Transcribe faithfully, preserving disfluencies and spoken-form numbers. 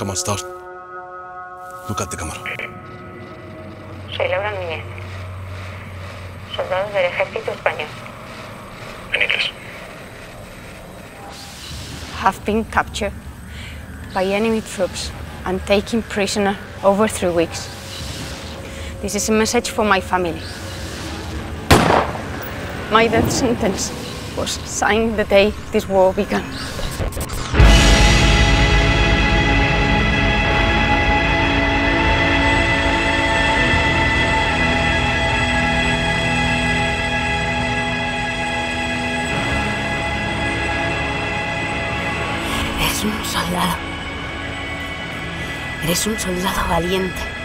Come on, start. Look at the camera. Soy Laura Núñez, soldado del ejército español. En inglés. Have been captured by enemy troops and taken prisoner over three weeks. This is a message for my family. My death sentence was signed the day this war began. Eres un soldado. Eres un soldado valiente.